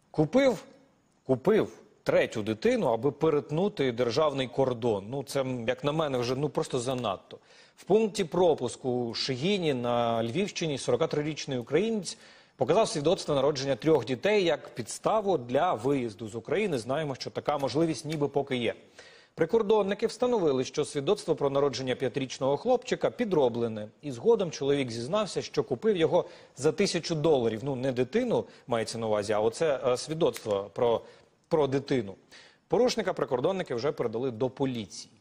Купив третю дитину, аби перетнути державний кордон. Ну, це, як на мене, вже просто занадто. В пункті пропуску Шегіні на Львівщині 43-річний українець показав свідоцтво народження 3 дітей як підставу для виїзду з України. Знаємо, що така можливість ніби поки є. Прикордонники встановили, що свідоцтво про народження 5-річного хлопчика підроблене. І згодом чоловік зізнався, що купив його за $1000. Ну, не дитину мається на увазі, а оце свідоцтво про дитину. Порушника прикордонники вже передали до поліції.